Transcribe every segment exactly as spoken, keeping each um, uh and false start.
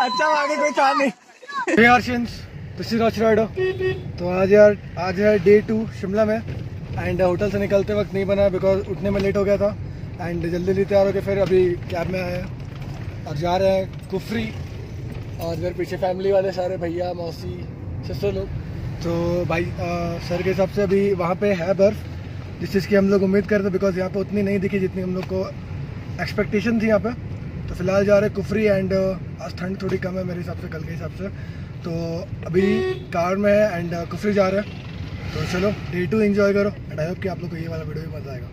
अच्छा आगे कोई था नहीं। दिस इज राइडो। तो आज यार आज है डे टू शिमला में एंड होटल से निकलते वक्त नहीं बना बिकॉज उठने में लेट हो गया था एंड जल्दी जल्दी तैयार होकर फिर अभी कैब में आए हैं और जा रहे हैं कुफरी और मेरे पीछे फैमिली वाले सारे भैया मौसी ससुर लोग। तो भाई आ, सर के हिसाब से अभी वहाँ पे है बर्फ़ जिस चीज़ की हम लोग उम्मीद करते बिकॉज यहाँ पे उतनी नहीं दिखी जितनी हम लोग को एक्सपेक्टेशन थी यहाँ पे। तो फिलहाल जा रहे हैं कुफरी एंड आज ठंड थोड़ी कम है मेरे हिसाब से कल के हिसाब से। तो अभी कार में है एंड कुफरी जा रहे हैं। तो चलो डे टू एंजॉय करो एंड आई होप कि आप लोग को ये वाला वीडियो भी मज़ा आएगा।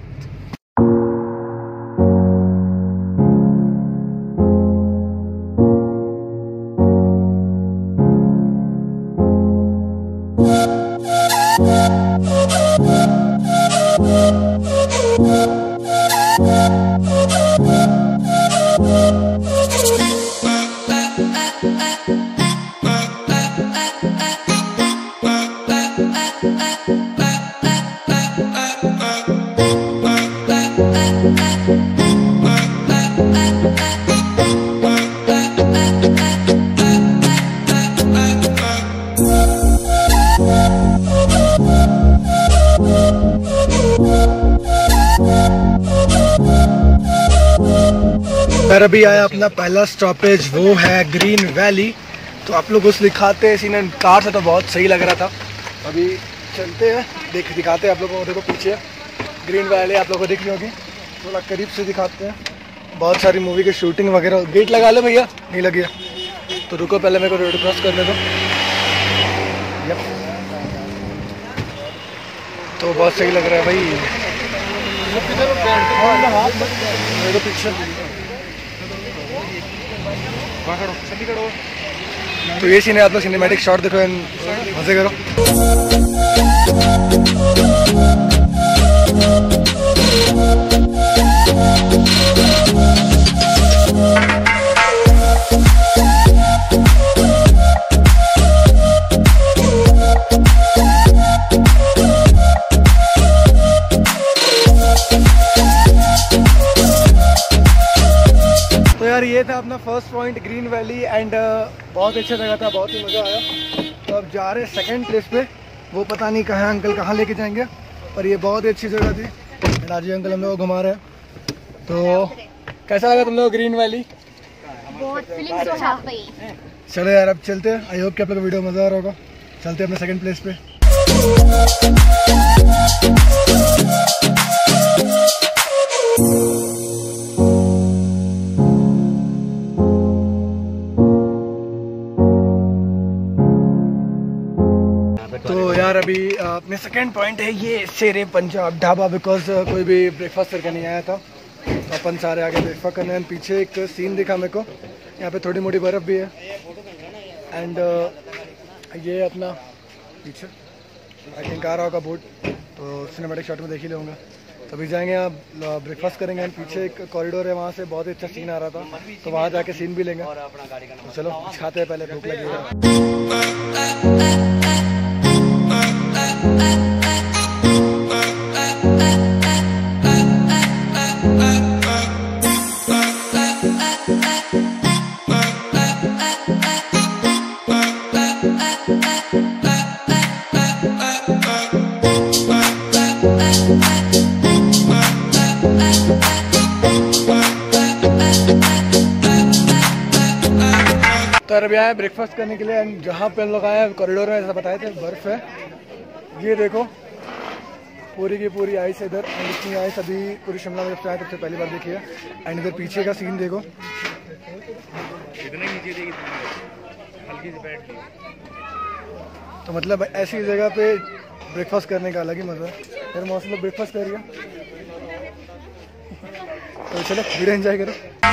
पर अभी आया अपना पहला स्टॉपेज, वो है ग्रीन वैली। तो आप लोग उस दिखाते हैं सीन कार से तो बहुत सही लग रहा था। अभी चलते हैं देख दिखाते हैं आप लोगों को। देखो पीछे ग्रीन वैली आप लोगों को दिख रही होगी, थोड़ा करीब से दिखाते हैं। बहुत सारी मूवी की शूटिंग वगैरह। गेट लगा लो भैया, नहीं लगी तो रुको पहले मेरे को रोड क्रॉस करने दो। तो बहुत सही लग रहा है भाई। मेरे पीछे तो ये सीन है, आप लोग सिनेमैटिक शॉट देखो, मजे करो। ये था अपना first point green valley and uh, बहुत अच्छा जगह था, बहुत ही मज़ा आया। तो अब जा रहे हैं सेकंड प्लेस पे, वो पता नहीं कहाँ अंकल कहाँ लेके जाएंगे, पर ये बहुत ही अच्छी जगह थी एंड आज ये अंकल हम लोग को घुमा रहे हैं। तो कैसा लगा तुम लोग ग्रीन वैली? बहुत फीलिंग्स तो आ गई। चलो यार अब चलते हैं। आई होप कि आप लोग को वीडियो मज़ा आ रहा होगा। चलते हैं अपने सेकंड प्लेस पे। तो यार अभी अपने सेकंड पॉइंट है ये शेरे पंजाब ढाबा बिकॉज कोई भी ब्रेकफास्ट करके नहीं आया था तो अपन सारे आगे ब्रेकफास्ट करने हैं। पीछे एक सीन दिखा मेरे को, यहाँ पे थोड़ी मोटी बर्फ़ भी है एंड uh, ये अपना पीछे आई थिंक आ रहा होगा बोट, तो सिनेमैटिक शॉट में देख ही लूँगा। तो अभी जाएंगे आप ब्रेकफास्ट करेंगे एंड पीछे एक कॉरिडोर है, वहाँ से बहुत ही अच्छा सीन आ रहा था तो वहाँ जाके सीन भी लेंगे। तो चलो खाते हैं, पहले भूख लगेगा। तो अभी आए ब्रेकफास्ट करने के लिए एंड जहाँ पे हम लोग आए हैं कॉरिडोर में ऐसा बताए थे बर्फ़ है। ये देखो पूरी की पूरी आइस इधर एंड इतनी आइस अभी पूरी शिमला में जब से आए तब से पहली बार देखी है। एंड इधर पीछे का सीन देखो, हल्की सी बैठ तो मतलब ऐसी जगह पे ब्रेकफास्ट करने का अलग ही मज़ा है। फिर मौसम लोग ब्रेकफास्ट कर रही तो चलो वीडियो एंजॉय करो।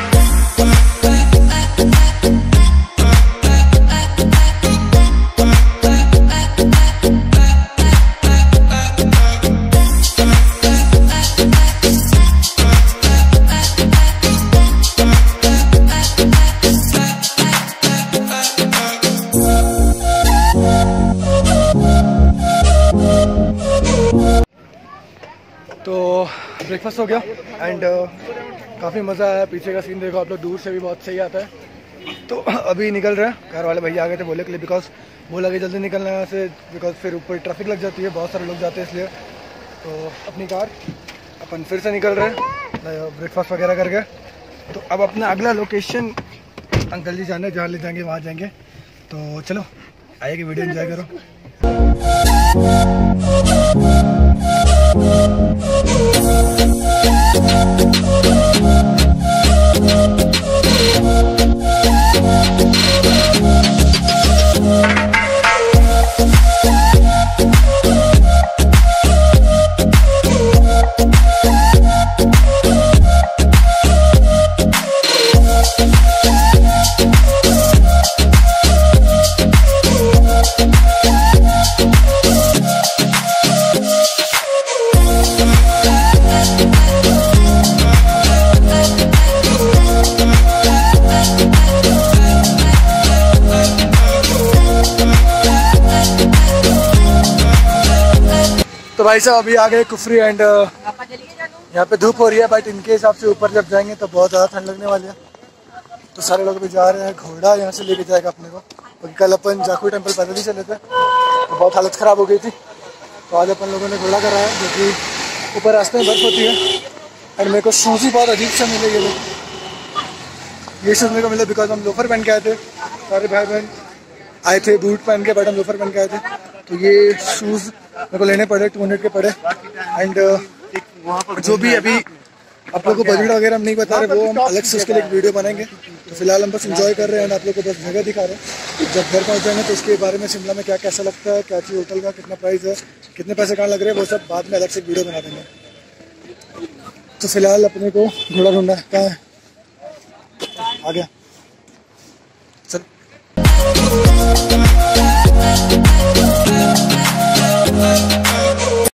तो ब्रेकफास्ट हो गया एंड uh, काफ़ी मज़ा आया। पीछे का सीन देखो आप लोग, दूर से भी बहुत सही आता है तो अभी निकल रहे हैं, कार वाले भैया आ गए थे बोले के लिए, बिकॉज बोला कि जल्दी निकलना है यहाँ से, बिकॉज फिर ऊपर ट्रैफिक लग जाती है, बहुत सारे लोग जाते हैं इसलिए। तो अपनी कार अपन फिर से निकल रहे हैं ब्रेकफास्ट वगैरह करके। तो अब अपना अगला लोकेशन अंकल जी जाने जहाँ ले जाएंगे वहाँ जाएंगे। तो चलो आइए कि वीडियो एंजॉय करो। तो भाई साहब अभी आ गए कुफरी एंड यहाँ पे धूप हो रही है, बट इनके हिसाब से ऊपर जब जाएंगे तो बहुत ज़्यादा ठंड लगने वाली है। तो सारे लोग भी जा रहे हैं, घोड़ा यहाँ से लेके जाएगा अपने को, क्योंकि कल अपन जाखू टेम्पल पैदल ही चले थे तो बहुत हालत ख़राब हो गई थी। तो आज अपन लोगों ने घोड़ा कराया, जो कि ऊपर रास्ते में बर्फ़ होती है। एंड मेरे को शूज़ ही बहुत अजीब से मिले, ये लोग ये शूज़ मेरे को मिले बिकॉज हम लोफर पहन के आए थे, सारे भाई बहन आए थे बूट पहन के, बट हम लोफर पहन के आए थे। तो ये शूज़ मेरे को लेने पड़े, टू हंड्रेड के पड़े। एंड uh, जो भी अभी आप लोगों को बजट वगैरह हम नहीं बता रहे, वो हम अलग से उसके लिए एक वीडियो बनाएंगे। तो फिलहाल हम बस एंजॉय कर रहे हैं, आप लोग को बस जगह दिखा रहे हैं। जब घर पहुँच जाएंगे तो उसके बारे में शिमला में क्या कैसा लगता है, क्या चीज़ होटल का कितना प्राइस है, कितने पैसे कहाँ लग रहे हैं, वो सब बाद में अलग से वीडियो बना देंगे। तो फिलहाल अपने को घोड़ा ढूंढना है, कहाँ है, आ गया चल।